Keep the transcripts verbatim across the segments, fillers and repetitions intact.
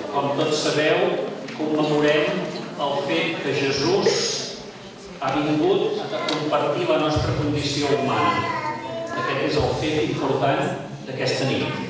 Com tots sabeu, commemorem el fet que Jesús ha vingut a compartir la nostra condició humana. Aquest és el fet important d'aquesta nit.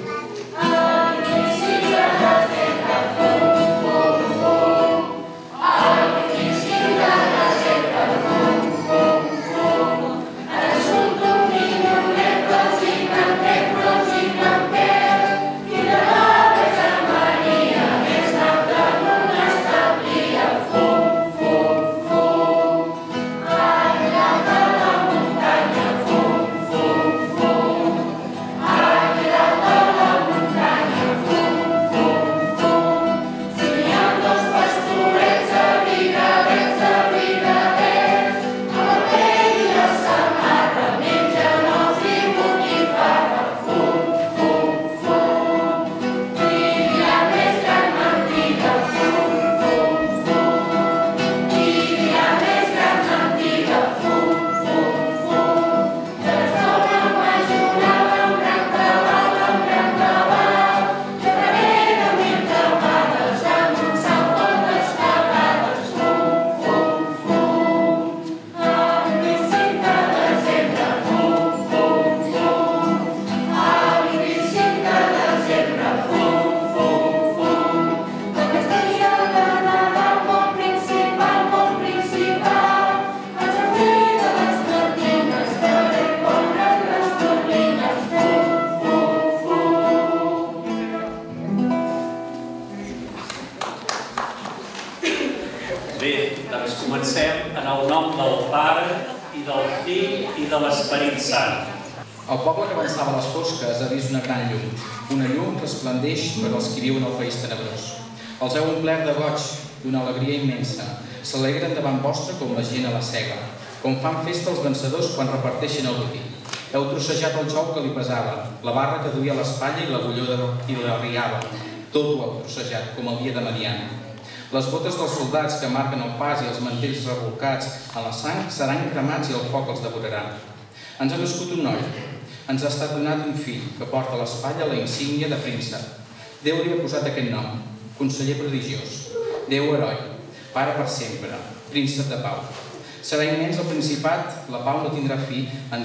El poble que avançava a les fosques ha vist una gran llum. Una llum resplendeix per als qui viuen al país tenebrós. Els heu omplert de goig, d'una alegria immensa. S'alegren davant vostre com la gent a la sega, com fan festa els vencedors quan reparteixen el botí. Heu trossejat el jou que li pesava, la barra que duia a l'espatlla i l'agulló i la riava. Tot ho heu trossejat, com el dia de Madian. Les botes dels soldats que marquen el pas i els mantells revolcats a la sang seran cremats i el foc els devorarà. Ens ha nascut un noi. Ens ha estat donat un fill que porta a l'espatlla la insígnia de príncep. Déu li ha posat aquest nom, conseller prodigiós, Déu heroi, pare per sempre, príncep de pau. Serà immens el principat, la pau no tindrà fi en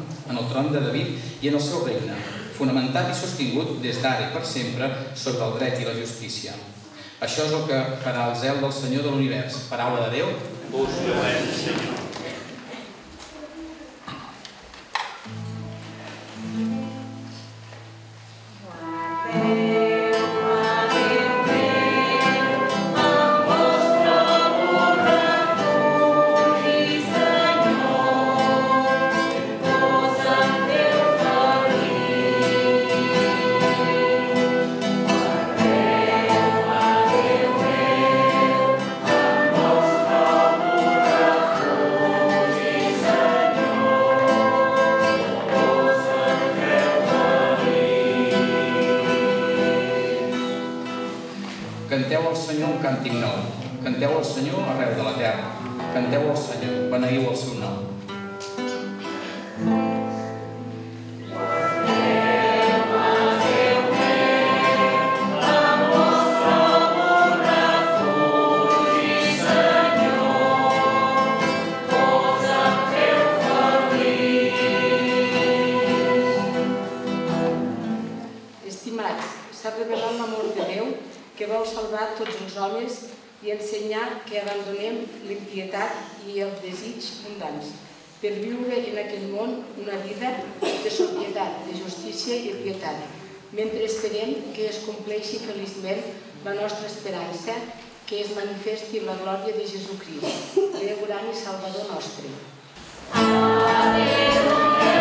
el tron de David i en el seu regne, fonamentat i sostingut des d'ara i per sempre sobre el dret i la justícia. Això és el que farà el zel del Senyor de l'univers. Paraula de Déu. Us lloem, Senyor. Canteu al Senyor un càntic nou. Canteu al Senyor arreu de la terra. Canteu al Senyor, beneïu el seu nom. Estimats, s'ha revelat l'amor de Déu que vol salvar tots els homes i ensenyar que abandonem l'impietat i els desig mundans per viure en aquest món una vida de sobrietat, de justícia i pietat, mentre esperem que es compleixi feliçment la nostra esperança, que es manifesti la glòria de Jesucrist, Déu gran i Salvador nostre. Aleluia!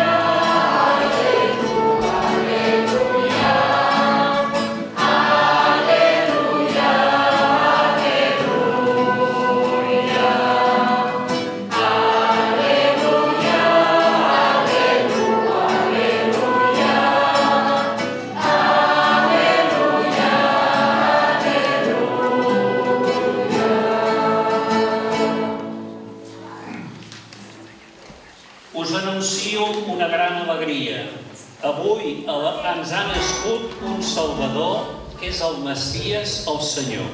Us anuncio una gran alegria. Avui ens ha nascut un Salvador, que és el Messies, el Senyor.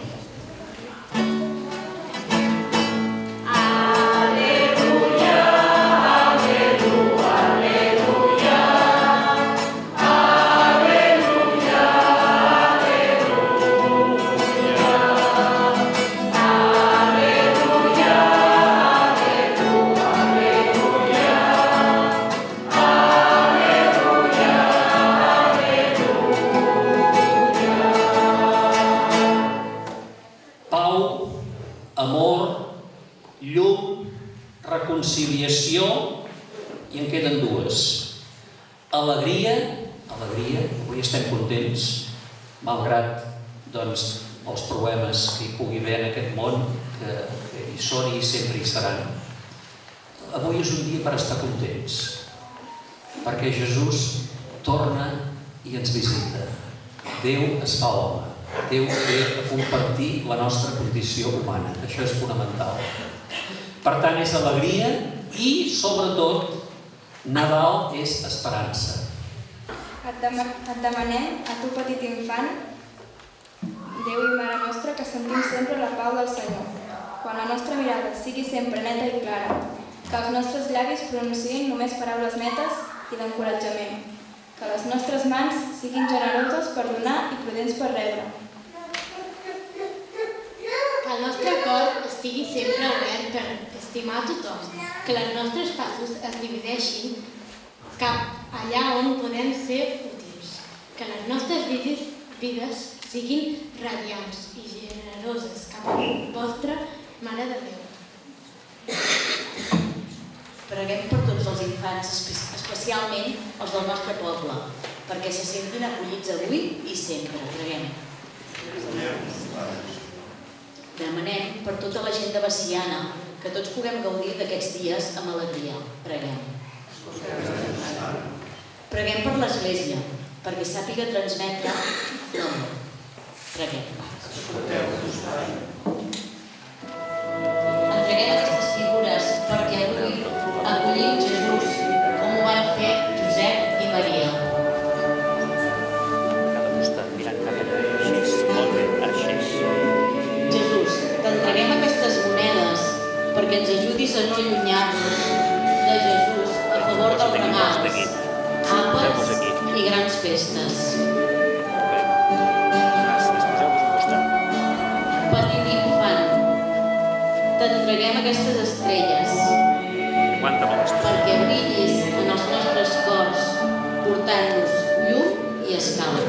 Reconciliació, i en queden dues. Alegria, alegria, avui estem contents, malgrat doncs, els problemes que hi pugui haver en aquest món, que, que hi són i sempre hi seran. Avui és un dia per estar contents, perquè Jesús torna i ens visita. Déu es fa home, Déu ve a compartir la nostra condició humana, això és fonamental. Per tant, és alegria i, sobretot, Nadal és esperança. Et, dem et demanem, a tu petit infant, Déu i Mare Nostra, que sentim sempre la pau del Senyor. Quan la nostra mirada sigui sempre neta i clara, que els nostres llavis pronunciïn només paraules netes i d'encoratjament, que les nostres mans siguin generoses per donar i prudents per rebre. Que el nostre cor estigui sempre obert per estimar a tothom, que els nostres passos es divideixin cap allà on podem ser útils, que les nostres vides, vides siguin radiants i generoses cap a vostra Mare de Déu. Preguem per tots els infants, especialment els del nostre poble, perquè se sentin acollits avui i sempre. Preguem. Demanem per tota la gent de Veciana que tots puguem gaudir d'aquests dies amb alegria. Preguem. Preguem per l'Església, perquè sàpiga transmetre l'amor. Preguem. Entreguem aquestes figures perquè avui acollim Jesús, com ho van fer Josep i Maria. Jesús, t'entreguem aquestes monedes perquè ens ajudis a no allunyar-nos de Jesús a favor dels regals, àpats i grans festes. Petit infant, t'entreguem aquestes estrelles perquè brillis en els nostres cors, portant-nos llum i escala.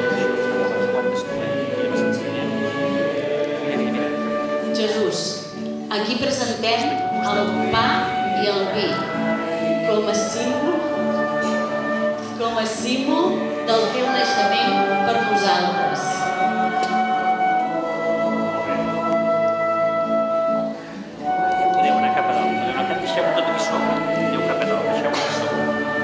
Jesús, aquí presentem el pa i el vi com a símbol, com a símbol del teu naixement per nosaltres. Podeu anar cap a dalt, podeu anar cap, deixeu-ho tot aquí sobre. Aneu cap a dalt, deixeu-ho aquí sobre.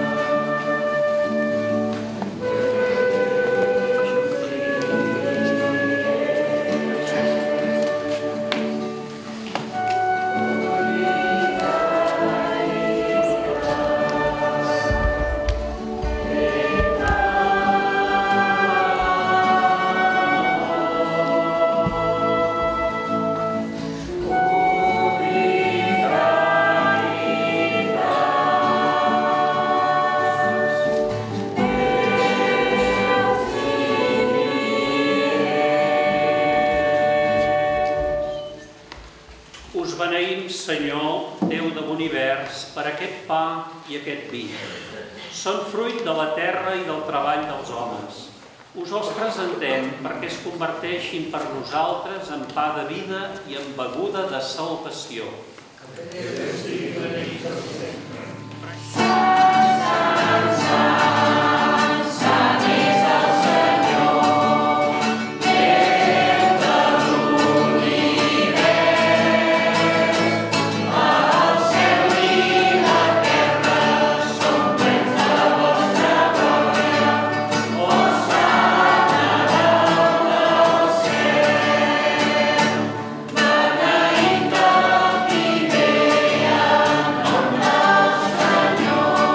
Senyor, Déu de l'univers, per aquest pa i aquest vi. Són fruit de la terra i del treball dels homes. Us els presentem perquè es converteixin per nosaltres en pa de vida i en beguda de salvació. Señor.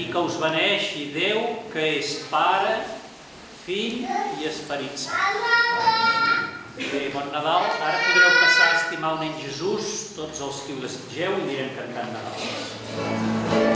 aquí que us beneixi Déu, que és Pare, Fill i Esperit Sant. Bé, bon Nadal. Ara podreu passar a estimar el nen Jesús, tots els que ho desitgeu, i anirem cantant Nadal.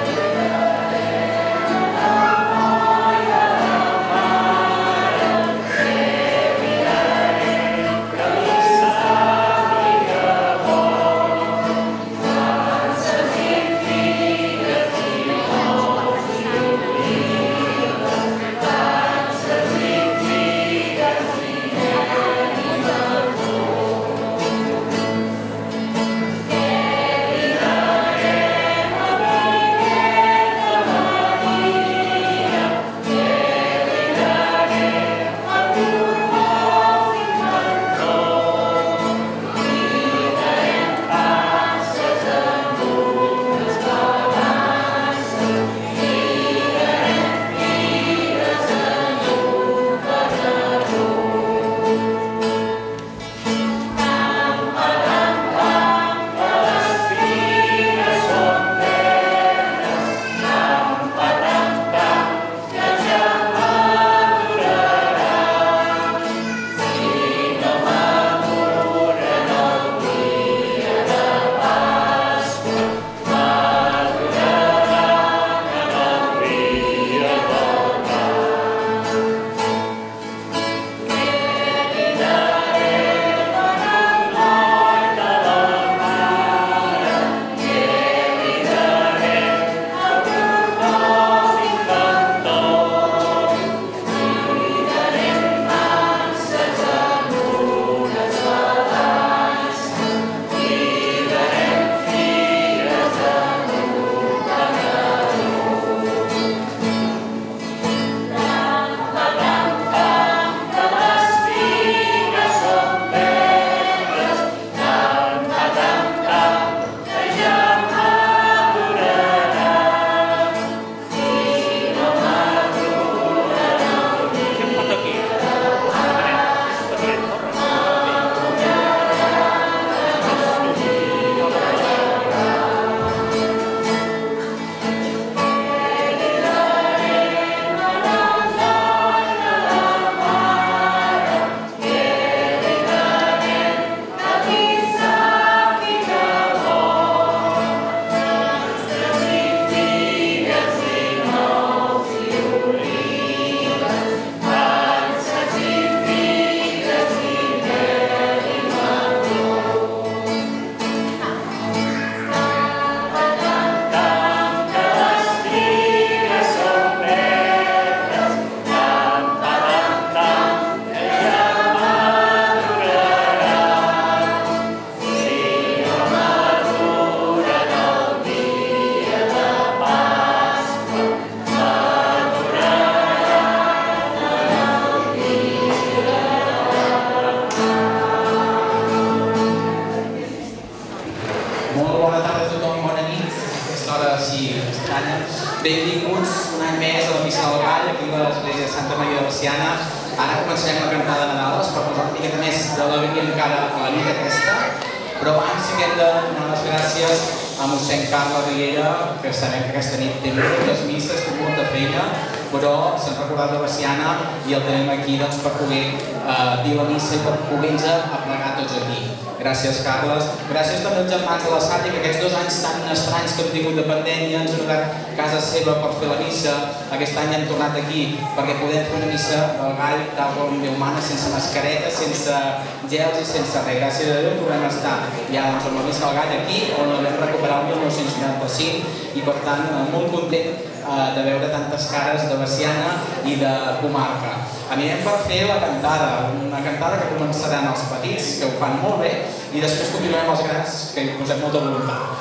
Benvinguts un any més a la Missa del Gall, aquí a l'Església de Santa Maria de Veciana. Ara començarem la cantada de Nadal per posar una miqueta més d'alegria encara a la nit aquesta. Però abans sí que hem de donar les gràcies a mossèn Carles Riera, que sabem que aquesta nit té moltes misses, té molta feina, però s'han recordat de Veciana i el tenim aquí doncs, per poder eh, dir la missa i per poder-nos aplegar tots aquí. Gràcies, Carles. Gràcies també als germans de la Sàlia, que aquests dos anys tan estranys que hem tingut de pandèmia ens han obert casa seva per fer la missa. Aquest any hem tornat aquí perquè podem fer una missa del Gall tal com Déu mana, sense mascareta, sense gels i sense res. Gràcies a Déu podem estar ja doncs, amb la missa del Gall aquí, on la vam recuperar el mil nou-cents noranta-cinc i per tant molt content eh, de veure tantes cares de Veciana i de comarca. Anirem per fer la cantada, una cantada que començaran els petits, que ho fan molt bé, i després continuarem els grans, que hi posem molta voluntat.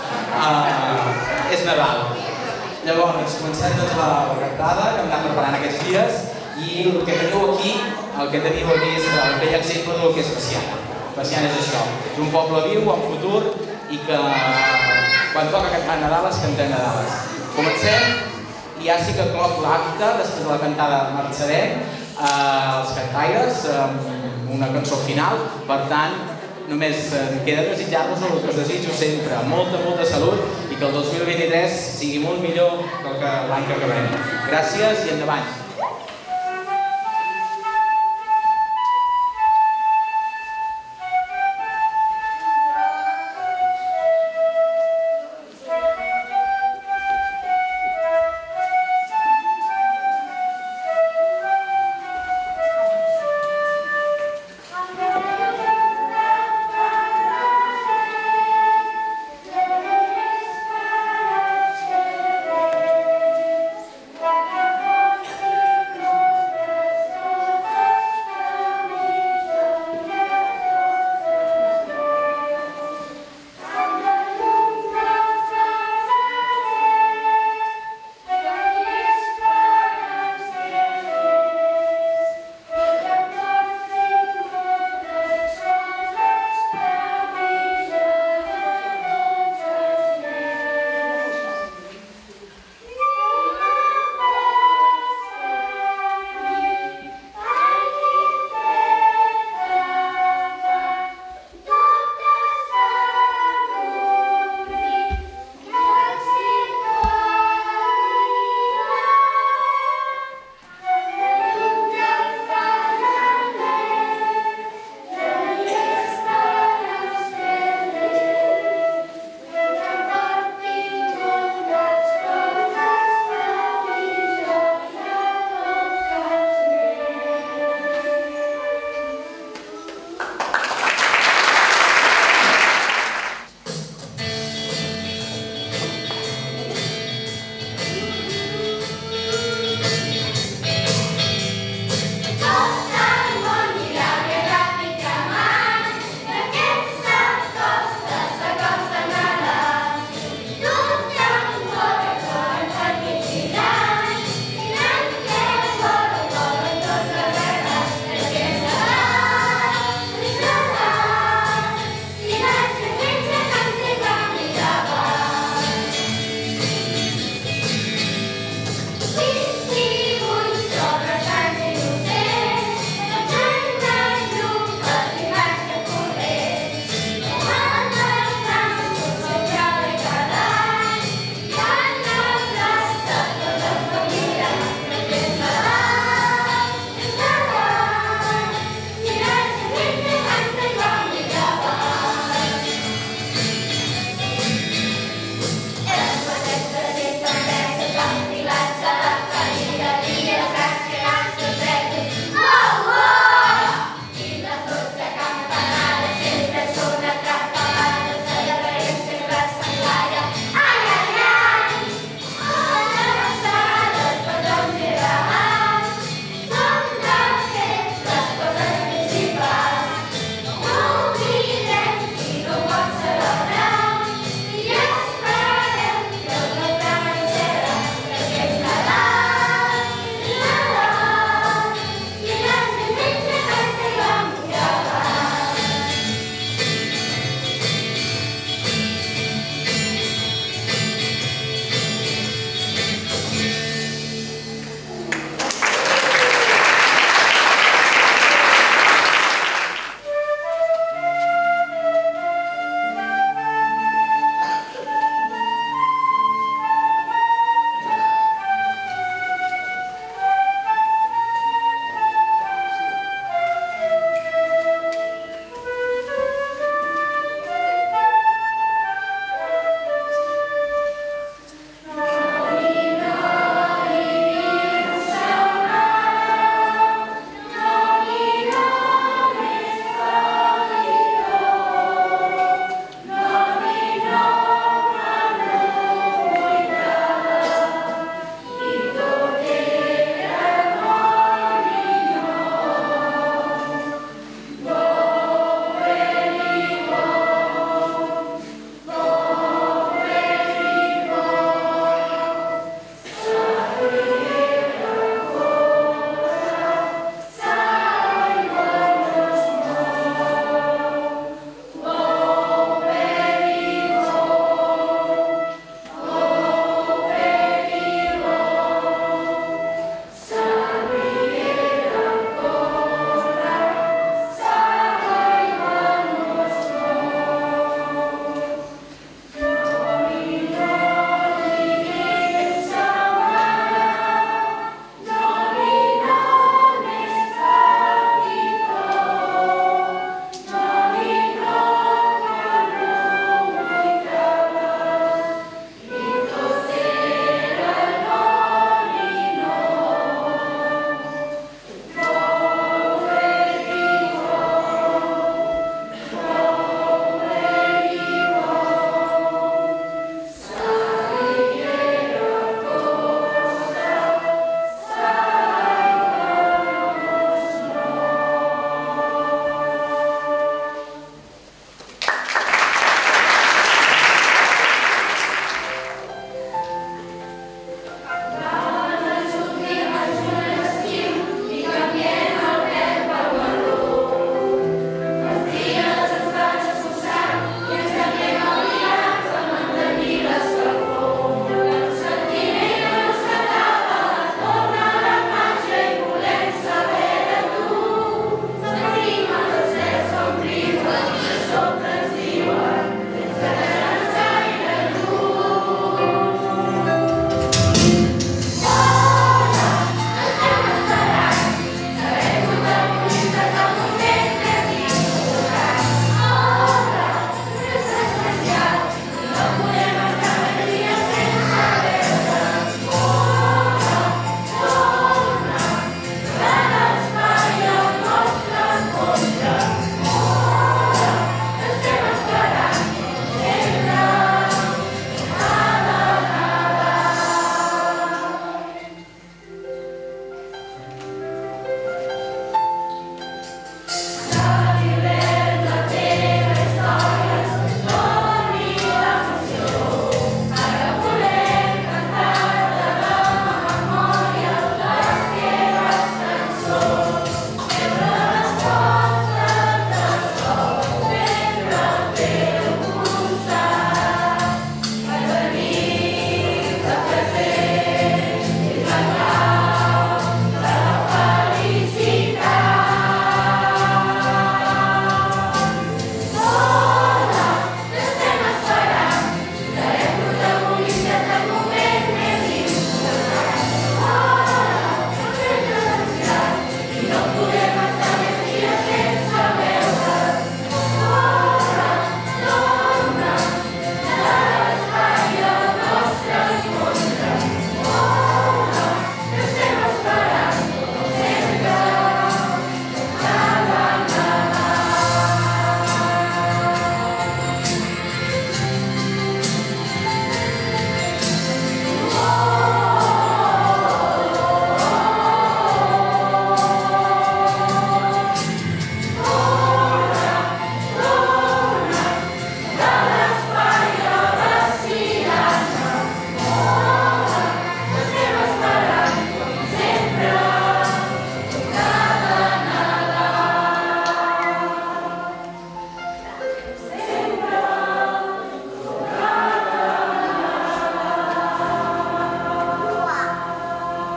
Uh, és Nadal. Llavors, comencem doncs, la, la cantada que hem anat preparant aquests dies, i el que teniu aquí, el que teniu aquí és el vell exemple del que és Veciana. Veciana és això, és un poble viu, en futur, i que quan toca cantar Nadales, cantem Nadales. Comencem, i ja sí que cloc l'acte, després de la cantada marxarem, Uh, els cantaires, uh, una cançó final, per tant, només uh, queda desitjar-vos el que us desitjo sempre, molta, molta salut i i que el dos mil vint-i-tres sigui molt millor que el que l'any que acabem. Gràcies i endavant.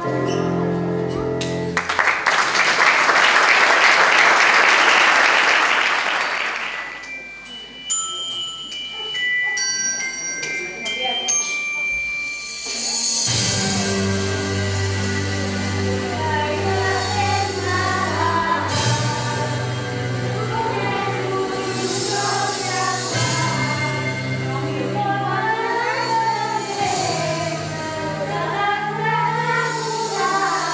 Bye.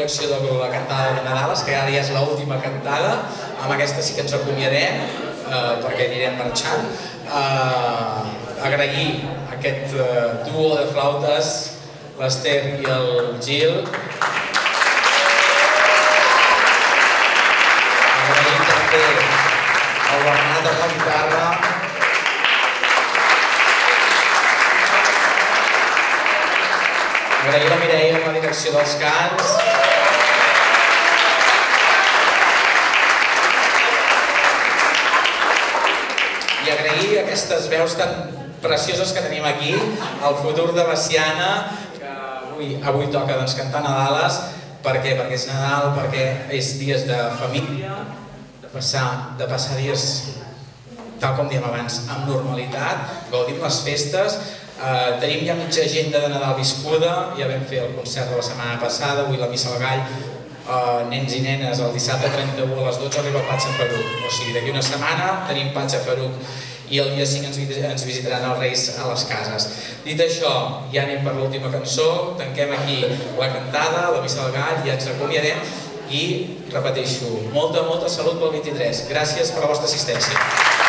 direcció de la cantada de Nadales, que ara ja és l'última cantada. Amb aquesta sí que ens acomiadem, perquè anirem marxant. Agrair aquest duo de flautes, l'Ester i el Gil. Agrair també el Bernat amb la guitarra. Agrair la Mireia amb la direcció dels cants. I agrair aquestes veus tan precioses que tenim aquí, el futur de Veciana, que avui toca cantar Nadales. Per què? Perquè és Nadal, perquè és dies de família, de passar dies, tal com dèiem abans, amb normalitat, gaudim les festes. Tenim ja mitja agenda de Nadal viscuda, ja vam fer el concert de la setmana passada, avui la Missa al Gall, nens i nenes, el dissabte trenta-u a les dotze arriba el Patge Feruc, o sigui, d'aquí una setmana tenim Patge Feruc i el dia cinc ens visitaran els Reis a les cases. Dit això, ja anem per l'última cançó, tanquem aquí la cantada, la Missa al Gall, ja ens acomiadem i, repeteixo, molta, molta salut pel vint-i-tres. Gràcies per la vostra assistència.